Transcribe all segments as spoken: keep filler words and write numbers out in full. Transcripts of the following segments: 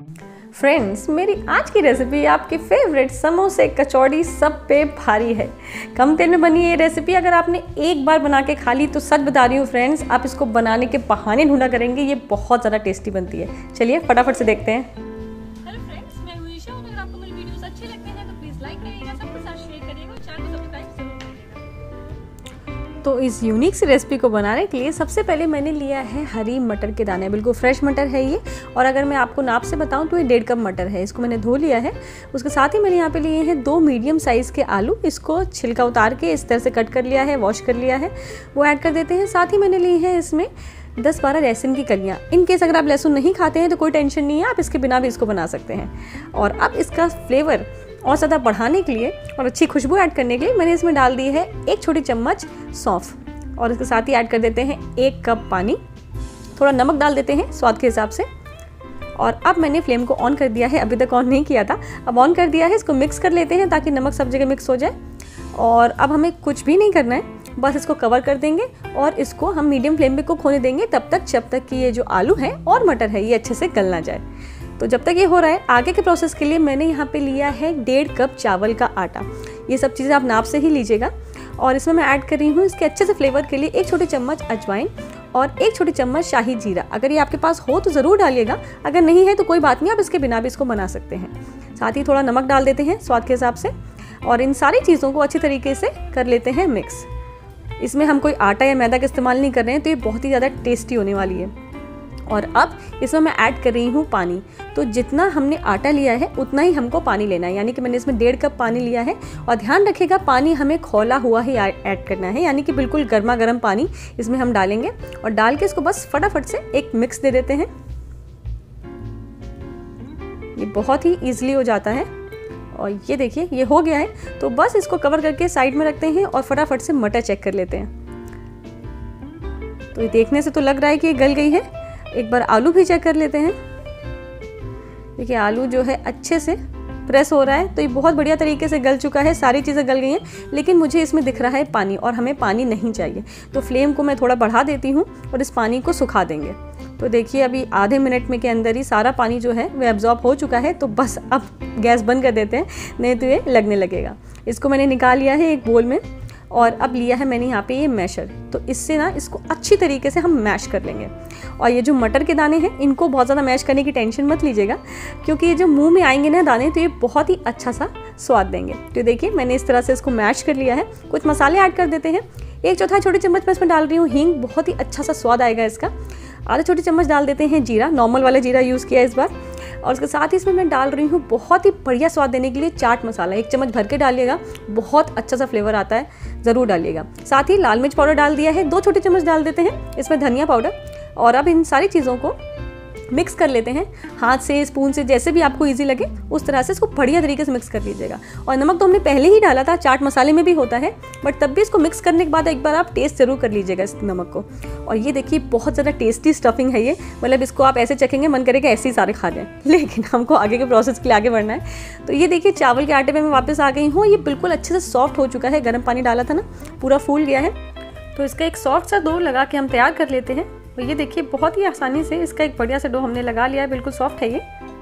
Friends, मेरी आज की रेसिपी आपकी फेवरेट समोसे कचौड़ी सब पे भारी है। कम तेल में बनी ये रेसिपी अगर आपने एक बार बना के खा ली तो सच बता रही हूँ फ्रेंड्स, आप इसको बनाने के बहाने ढूंढा करेंगे। ये बहुत ज़्यादा टेस्टी बनती है। चलिए फटाफट से देखते हैं। हेलो फ्रेंड्स, मैं हूं ईशा। अगर आपको मेरी वीडियोस अच्छे लगते हैं तो प्लीज़ लाइक करिएगा, सबके साथ शेयर करिएगा और चैनल को सब्सक्राइब जरूर करिएगा। तो इस यूनिक सी रेसिपी को बनाने के लिए सबसे पहले मैंने लिया है हरी मटर के दाने। बिल्कुल फ्रेश मटर है ये, और अगर मैं आपको नाप से बताऊं तो ये डेढ़ कप मटर है। इसको मैंने धो लिया है। उसके साथ ही मैंने यहाँ पे लिए हैं दो मीडियम साइज़ के आलू। इसको छिलका उतार के इस तरह से कट कर लिया है, वॉश कर लिया है, वो ऐड कर देते हैं। साथ ही मैंने ली है इसमें दस बारह लहसुन की कलियाँ। इन केस अगर आप लहसुन नहीं खाते हैं तो कोई टेंशन नहीं है, आप इसके बिना भी इसको बना सकते हैं। और अब इसका फ्लेवर और ज़्यादा बढ़ाने के लिए और अच्छी खुशबू ऐड करने के लिए मैंने इसमें डाल दी है एक छोटी चम्मच सौंफ, और इसके साथ ही ऐड कर देते हैं एक कप पानी। थोड़ा नमक डाल देते हैं स्वाद के हिसाब से। और अब मैंने फ्लेम को ऑन कर दिया है, अभी तक ऑन नहीं किया था, अब ऑन कर दिया है। इसको मिक्स कर लेते हैं ताकि नमक सब जगह मिक्स हो जाए। और अब हमें कुछ भी नहीं करना है, बस इसको कवर कर देंगे और इसको हम मीडियम फ्लेम पे कुक होने देंगे तब तक जब तक कि ये जो आलू है और मटर है ये अच्छे से गल ना जाए। तो जब तक ये हो रहा है, आगे के प्रोसेस के लिए मैंने यहाँ पे लिया है डेढ़ कप चावल का आटा। ये सब चीज़ें आप नाप से ही लीजिएगा। और इसमें मैं ऐड कर रही हूँ इसके अच्छे से फ्लेवर के लिए एक छोटी चम्मच अजवाइन और एक छोटी चम्मच शाही जीरा। अगर ये आपके पास हो तो ज़रूर डालिएगा, अगर नहीं है तो कोई बात नहीं, आप इसके बिना भी इसको बना सकते हैं। साथ ही थोड़ा नमक डाल देते हैं स्वाद के हिसाब से, और इन सारी चीज़ों को अच्छी तरीके से कर लेते हैं मिक्स। इसमें हम कोई आटा या मैदा का इस्तेमाल नहीं कर रहे हैं, तो ये बहुत ही ज़्यादा टेस्टी होने वाली है। और अब इसमें मैं ऐड कर रही हूँ पानी। तो जितना हमने आटा लिया है उतना ही हमको पानी लेना है, यानी कि मैंने इसमें डेढ़ कप पानी लिया है। और ध्यान रखिएगा, पानी हमें खौला हुआ ही ऐड करना है, यानी कि बिल्कुल गर्मा गर्म पानी इसमें हम डालेंगे। और डाल के इसको बस फटाफट से एक मिक्स दे देते हैं। ये बहुत ही ईजिली हो जाता है। और ये देखिए ये हो गया है, तो बस इसको कवर करके साइड में रखते हैं और फटाफट से मटर चेक कर लेते हैं। तो ये देखने से तो लग रहा है कि ये गल गई है। एक बार आलू भी चेक कर लेते हैं। देखिए आलू जो है अच्छे से प्रेस हो रहा है, तो ये बहुत बढ़िया तरीके से गल चुका है, सारी चीज़ें गल गई हैं। लेकिन मुझे इसमें दिख रहा है पानी, और हमें पानी नहीं चाहिए, तो फ्लेम को मैं थोड़ा बढ़ा देती हूँ और इस पानी को सुखा देंगे। तो देखिए अभी आधे मिनट में के अंदर ही सारा पानी जो है वह एब्जॉर्ब हो चुका है। तो बस अब गैस बंद कर देते हैं, नहीं तो ये लगने लगेगा। इसको मैंने निकाल लिया है एक बोल में, और अब लिया है मैंने यहाँ पे ये मैशर। तो इससे ना इसको अच्छी तरीके से हम मैश कर लेंगे। और ये जो मटर के दाने हैं इनको बहुत ज़्यादा मैश करने की टेंशन मत लीजिएगा, क्योंकि ये जो मुंह में आएंगे ना दाने तो ये बहुत ही अच्छा सा स्वाद देंगे। तो देखिए मैंने इस तरह से इसको मैश कर लिया है। कुछ मसाले ऐड कर देते हैं। एक चौथाई छोटी चम्मच मैं इसमें डाल रही हूँ हींग, बहुत ही अच्छा सा स्वाद आएगा इसका। आधा छोटी चम्मच डाल देते हैं जीरा, नॉर्मल वाला जीरा यूज़ किया इस बार। और उसके साथ ही इसमें मैं डाल रही हूँ बहुत ही बढ़िया स्वाद देने के लिए चाट मसाला। एक चम्मच भर के डालिएगा, बहुत अच्छा सा फ्लेवर आता है, ज़रूर डालिएगा। साथ ही लाल मिर्च पाउडर डाल दिया है, दो छोटी चम्मच डाल देते हैं इसमें धनिया पाउडर। और अब इन सारी चीज़ों को मिक्स कर लेते हैं हाथ से, स्पून से, जैसे भी आपको इजी लगे उस तरह से इसको बढ़िया तरीके से मिक्स कर लीजिएगा। और नमक तो हमने पहले ही डाला था, चाट मसाले में भी होता है, बट तब भी इसको मिक्स करने के बाद एक बार आप टेस्ट जरूर कर लीजिएगा इस नमक को। और ये देखिए बहुत ज़्यादा टेस्टी स्टफिंग है ये, मतलब इसको आप ऐसे चखेंगे मन करेगा ऐसे ही सारे खा जाएं। लेकिन हमको आगे के प्रोसेस के लिए आगे बढ़ना है। तो ये देखिए चावल के आटे में मैं वापस आ गई हूँ। ये बिल्कुल अच्छे से सॉफ्ट हो चुका है, गर्म पानी डाला था ना, पूरा फूल गया है। तो इसका एक सॉफ्ट सा डो लगा के हम तैयार कर लेते हैं। तो ये देखिए बहुत ही आसानी से इसका एक बढ़िया सा डो हमने लगा लिया है, बिल्कुल सॉफ्ट है ये।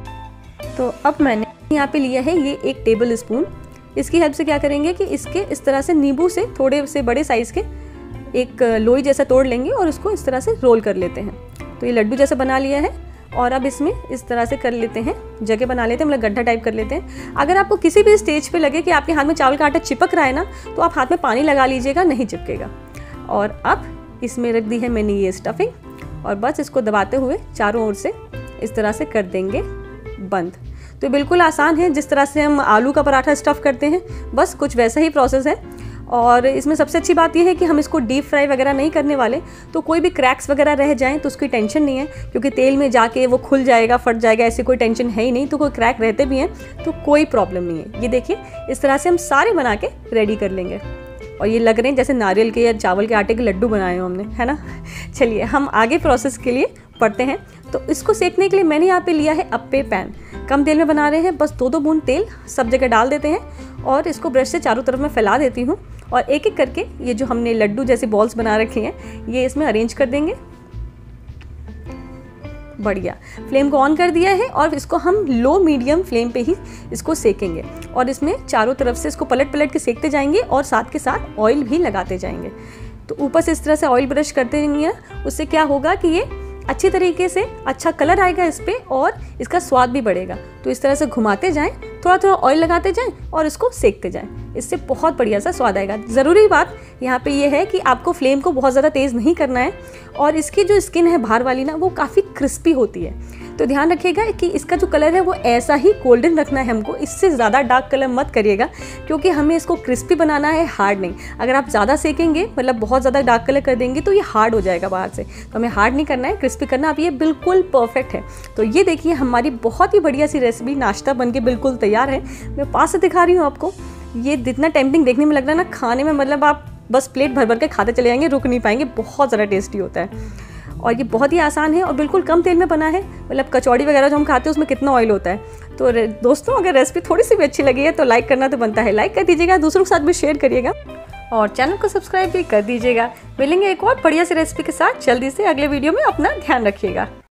तो अब मैंने यहाँ पे लिया है ये एक टेबल स्पून। इसकी हेल्प से क्या करेंगे कि इसके इस तरह से नींबू से थोड़े से बड़े साइज़ के एक लोई जैसा तोड़ लेंगे और उसको इस तरह से रोल कर लेते हैं। तो ये लड्डू जैसा बना लिया है। और अब इसमें इस तरह से कर लेते हैं, जगह बना लेते हैं, मतलब गड्ढा टाइप कर लेते हैं। अगर आपको किसी भी स्टेज पे लगे कि आपके हाथ में चावल का आटा चिपक रहा है ना, तो आप हाथ में पानी लगा लीजिएगा, नहीं चिपकेगा। और अब इसमें रख दी है मैंने ये स्टफिंग, और बस इसको दबाते हुए चारों ओर से इस तरह से कर देंगे बंद। तो बिल्कुल आसान है, जिस तरह से हम आलू का पराठा स्टफ़ करते हैं बस कुछ वैसा ही प्रोसेस है। और इसमें सबसे अच्छी बात यह है कि हम इसको डीप फ्राई वगैरह नहीं करने वाले, तो कोई भी क्रैक्स वगैरह रह जाएं तो उसकी टेंशन नहीं है, क्योंकि तेल में जाके वो खुल जाएगा, फट जाएगा, ऐसी कोई टेंशन है ही नहीं। तो कोई क्रैक रहते भी हैं तो कोई प्रॉब्लम नहीं है। ये देखिए इस तरह से हम सारे बना के रेडी कर लेंगे। और ये लग रहे हैं जैसे नारियल के या चावल के आटे के लड्डू बनाए हो हमने, है ना। चलिए हम आगे प्रोसेस के लिए पढ़ते हैं। तो इसको सेकने के लिए मैंने यहाँ पे लिया है अप्पे पैन। कम तेल में बना रहे हैं, बस दो दो बूंद तेल सब जगह डाल देते हैं और इसको ब्रश से चारों तरफ में फैला देती हूँ। और एक एक करके ये जो हमने लड्डू जैसी बॉल्स बना रखी हैं ये इसमें अरेंज कर देंगे। बढ़िया। फ्लेम को ऑन कर दिया है और इसको हम लो मीडियम फ्लेम पे ही इसको सेकेंगे और इसमें चारों तरफ से इसको पलट पलट के सेकते जाएंगे और साथ के साथ ऑयल भी लगाते जाएंगे। तो ऊपर से इस तरह से ऑयल ब्रश करते रहेंगे, उससे क्या होगा कि ये अच्छी तरीके से अच्छा कलर आएगा इस पर और इसका स्वाद भी बढ़ेगा। तो इस तरह से घुमाते जाएं, थोड़ा थोड़ा ऑयल लगाते जाएं और इसको सेकते जाएं, इससे बहुत बढ़िया सा स्वाद आएगा। ज़रूरी बात यहाँ पे ये है कि आपको फ्लेम को बहुत ज़्यादा तेज़ नहीं करना है और इसकी जो स्किन है बाहर वाली ना वो काफ़ी क्रिस्पी होती है। तो ध्यान रखिएगा कि इसका जो कलर है वो ऐसा ही गोल्डन रखना है हमको, इससे ज़्यादा डार्क कलर मत करिएगा क्योंकि हमें इसको क्रिस्पी बनाना है, हार्ड नहीं। अगर आप ज़्यादा सेकेंगे मतलब बहुत ज़्यादा डार्क कलर कर देंगे तो ये हार्ड हो जाएगा बाहर से, तो हमें हार्ड नहीं करना है, क्रिस्पी करना। अब ये बिल्कुल परफेक्ट है। तो ये देखिए हमारी बहुत ही बढ़िया सी रेसिपी नाश्ता बन के बिल्कुल तैयार है। मैं पास से दिखा रही हूँ आपको, ये जितना टेम्पटिंग देखने में लग रहा है ना, खाने में मतलब आप बस प्लेट भर भर के खाते चले जाएंगे, रुक नहीं पाएंगे, बहुत ज़्यादा टेस्टी होता है। और ये बहुत ही आसान है और बिल्कुल कम तेल में बना है। मतलब कचौड़ी वगैरह जो हम खाते हैं उसमें कितना ऑयल होता है। तो दोस्तों अगर रेसिपी थोड़ी सी भी अच्छी लगी है तो लाइक करना तो बनता है, लाइक कर दीजिएगा, दूसरों के साथ भी शेयर करिएगा और चैनल को सब्सक्राइब भी कर दीजिएगा। मिलेंगे एक और बढ़िया सी रेसिपी के साथ जल्दी से अगले वीडियो में। अपना ध्यान रखिएगा।